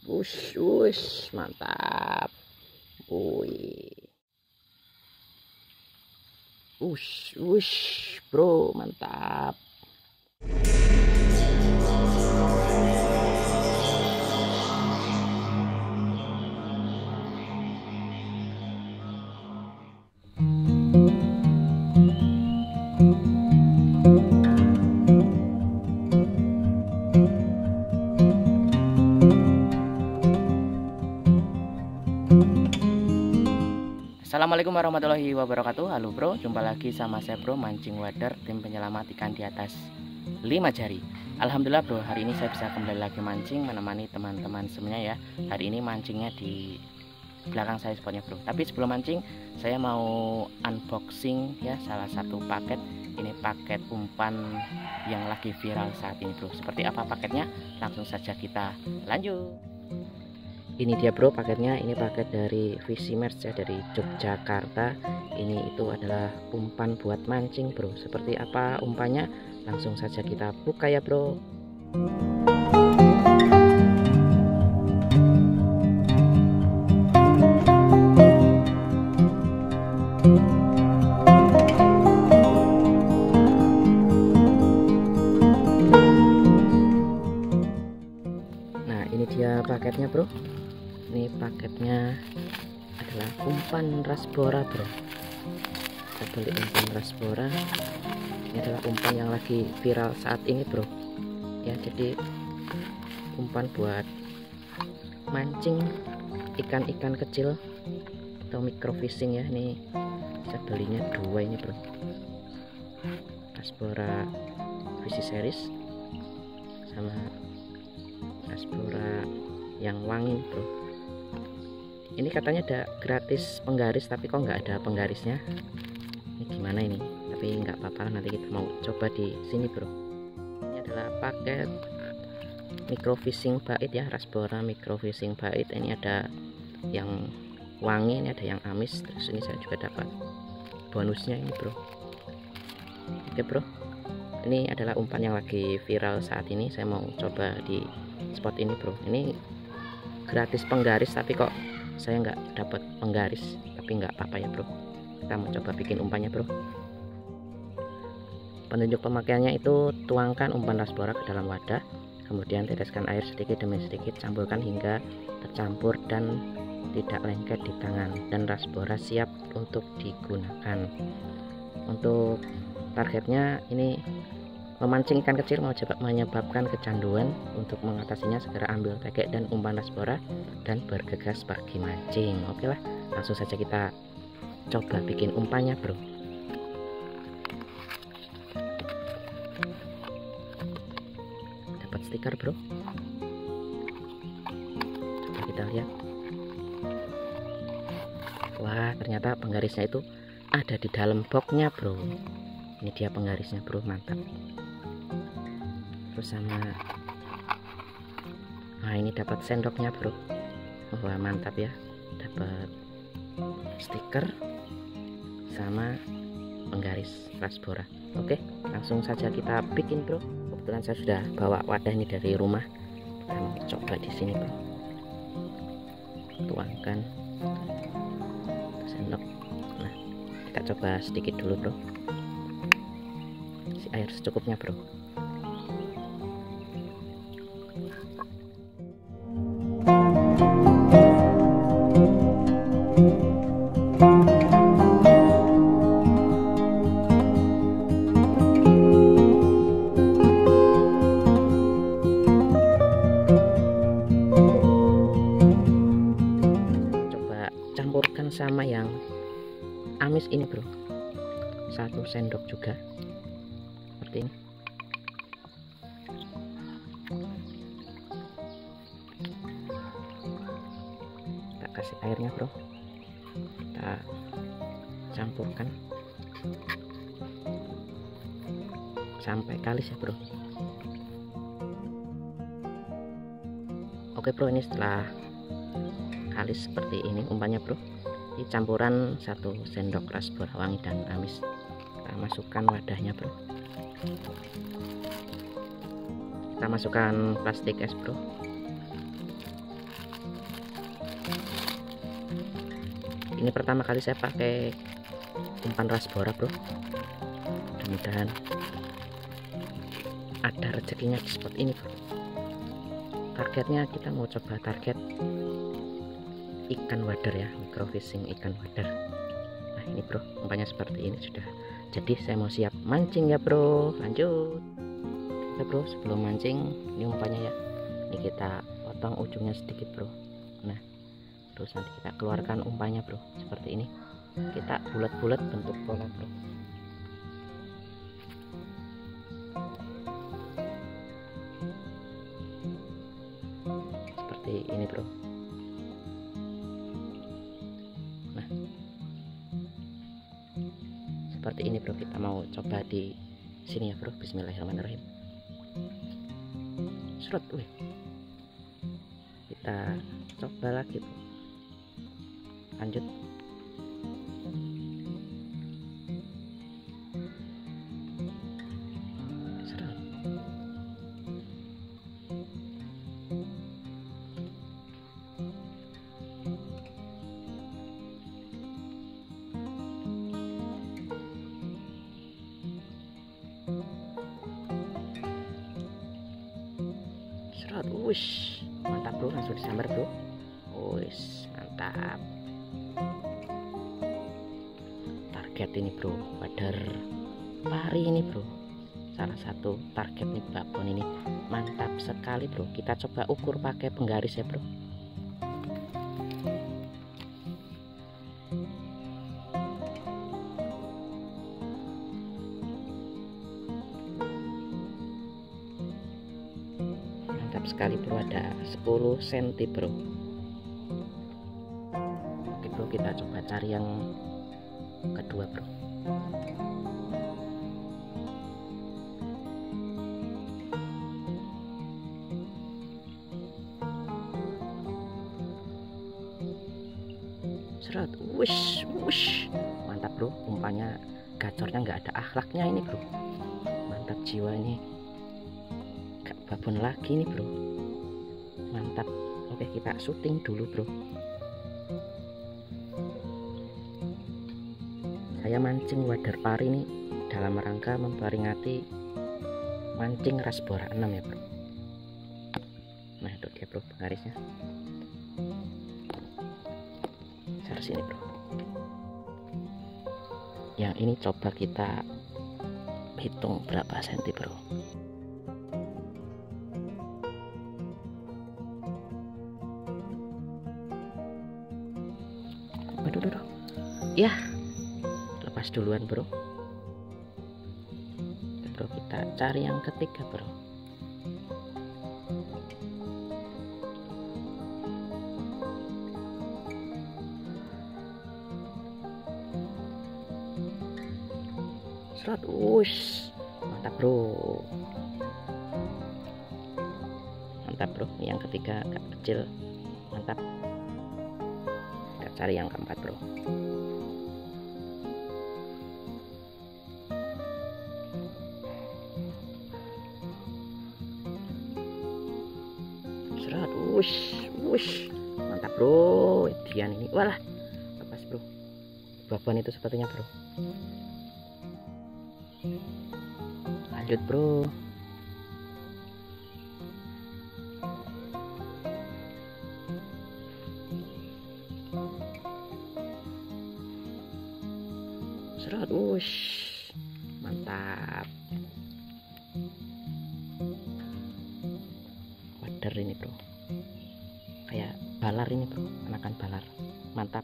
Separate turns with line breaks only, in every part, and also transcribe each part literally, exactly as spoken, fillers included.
Wush, wush, mantap. Wih. Wush, wush, bro, mantap. Assalamualaikum warahmatullahi wabarakatuh. Halo bro, jumpa lagi sama saya bro Mancing Wader, tim penyelamat ikan di atas lima jari. Alhamdulillah bro, hari ini saya bisa kembali lagi mancing menemani teman-teman semuanya ya. Hari ini mancingnya di belakang saya spotnya bro. Tapi sebelum mancing, saya mau unboxing ya salah satu paket. Ini paket umpan yang lagi viral saat ini bro. Seperti apa paketnya? Langsung saja kita lanjut. Ini dia bro paketnya, ini paket dari Fishimers ya, dari Yogyakarta. Ini itu adalah umpan buat mancing bro. Seperti apa umpannya? Langsung saja kita buka ya bro. Nah ini dia paketnya bro. Ini paketnya adalah umpan rasbora bro. Kita beli umpan rasbora. Ini adalah umpan yang lagi viral saat ini bro ya, jadi umpan buat mancing ikan-ikan kecil atau microfishing ya. Ini saya belinya dua ini bro, rasbora Fishi series sama rasbora yang wangi bro. Ini katanya ada gratis penggaris, tapi kok nggak ada penggarisnya. Ini gimana ini? Tapi nggak apa-apa, nanti kita mau coba di sini bro. Ini adalah paket microfishing bait ya, rasbora microfishing bait. Ini ada yang wangi, ini ada yang amis. Terus ini saya juga dapat bonusnya ini bro. Oke bro, ini adalah umpan yang lagi viral saat ini. Saya mau coba di spot ini bro. Ini gratis penggaris, tapi kok saya nggak dapat penggaris. Tapi nggak apa-apa ya bro, kita mau coba bikin umpannya bro. Petunjuk pemakaiannya itu tuangkan umpan rasbora ke dalam wadah, kemudian teteskan air sedikit demi sedikit, campurkan hingga tercampur dan tidak lengket di tangan, dan rasbora siap untuk digunakan. Untuk targetnya ini memancing ikan kecil menyebabkan kecanduan. Untuk mengatasinya segera ambil tegek dan umpan rasbora dan bergegas pergi mancing. Oke lah, langsung saja kita coba bikin umpannya bro. Dapat stiker bro, coba kita lihat. Wah, ternyata penggarisnya itu ada di dalam boxnya bro. Ini dia penggarisnya bro, mantap. Terus sama, nah ini dapat sendoknya bro. Wah mantap ya, dapat stiker sama penggaris rasbora. Oke, langsung saja kita bikin bro. Kebetulan saya sudah bawa wadah ini dari rumah. Kita mau coba di sini bro. Tuangkan sendok. Nah, kita coba sedikit dulu bro. Isi air secukupnya bro. Campurkan sama yang amis ini bro, satu sendok juga seperti ini. Kita kasih airnya bro, kita campurkan sampai kalis ya bro. Oke bro, ini setelah kalis seperti ini umpannya bro. Ini campuran satu sendok rasbora wangi dan amis. Kita masukkan wadahnya bro. Kita masukkan plastik es bro. ini pertama kali saya pakai umpan rasbora bro, mudah-mudahan ada rezekinya di spot ini bro. Targetnya kita mau coba target ikan wader ya, microfishing ikan wader. Nah ini bro, umpannya seperti ini sudah. Jadi saya mau siap mancing ya bro, lanjut ya bro. Sebelum mancing ini umpannya ya, ini kita potong ujungnya sedikit bro. Nah terus nanti kita keluarkan umpannya bro, seperti ini. Kita bulat-bulat bentuk bola bro. Seperti ini bro. Nah seperti ini bro, kita mau coba di sini ya bro. Bismillahirrahmanirrahim. Serot, wih. Kita coba lagi bro. Lanjut. Serot. Serot, wush. Mantap bro, langsung disambar bro. Wush, mantap. Target ini bro, wader pari ini bro, salah satu target nih babon ini. Mantap sekali bro. Kita coba ukur pakai penggaris ya bro. Mantap sekali bro, ada sepuluh sentimeter bro. Oke bro, kita coba cari yang kedua bro. Serot, wush wush. Mantap bro, umpannya gacornya nggak ada akhlaknya ini bro. Mantap jiwa ini, gak babon lagi nih bro. Mantap. Oke kita syuting dulu bro. Saya mancing wader pari ini dalam rangka memperingati mancing rasbora enam ya bro. Nah itu dia bro penggarisnya. Saya sini bro. Yang ini coba kita hitung berapa senti bro. Aduh, aduh, aduh. Ya lepas duluan bro. Bro kita cari yang ketiga bro. Serot, wush. Mantap bro. Mantap bro, yang ketiga agak kecil. Mantap. Kita cari yang keempat bro. Serot, wush wush. Mantap bro. Dian ini, walah lepas bro. Babon itu sepertinya bro. Lanjut bro. Serot, wush. Mantap. Wader ini bro, kayak balar ini bro, anakan balar. Mantap.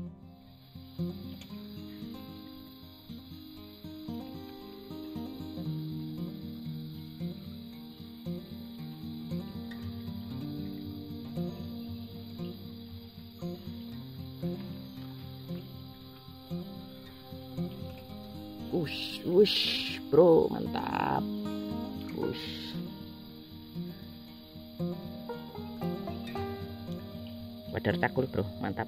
Wush wush bro, mantap. Wush. Wader cakul bro, mantap.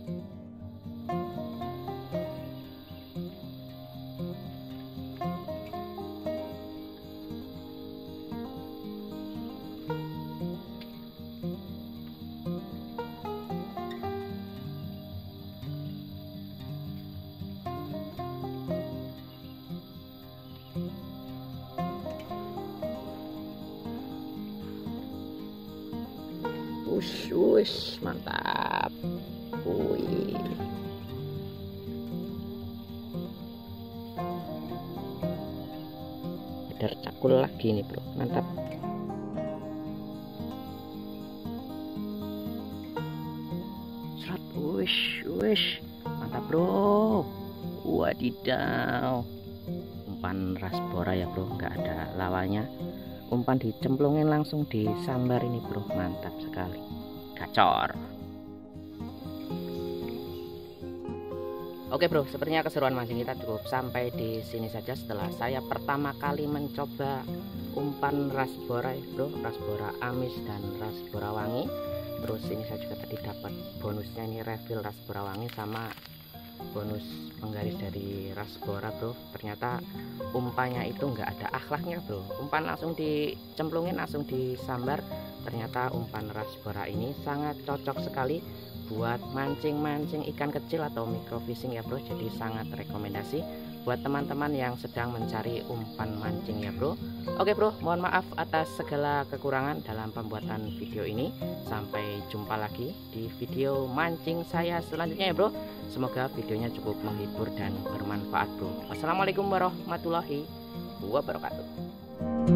Ush, ush, mantap. Wih. Ada cakul lagi nih bro, mantap. Serat, ush, ush, mantap bro. Wadidaw. Umpan rasbora ya bro, nggak ada lawanya. Umpan dicemplungin langsung disambar ini bro, mantap sekali, gacor. Oke bro, sepertinya keseruan mancing kita cukup sampai di sini saja. Setelah saya pertama kali mencoba umpan rasbora ya bro, rasbora amis dan rasbora wangi. Terus ini saya juga tadi dapat bonusnya ini refill rasbora wangi sama bonus penggaris dari rasbora bro. Ternyata umpannya itu nggak ada akhlaknya bro, umpan langsung dicemplungin langsung disambar. Ternyata umpan rasbora ini sangat cocok sekali buat mancing-mancing ikan kecil atau microfishing ya bro. Jadi sangat rekomendasi buat teman-teman yang sedang mencari umpan mancing ya bro. Oke bro, mohon maaf atas segala kekurangan dalam pembuatan video ini. Sampai jumpa lagi di video mancing saya selanjutnya ya bro. Semoga videonya cukup menghibur dan bermanfaat bro. Wassalamualaikum warahmatullahi wabarakatuh.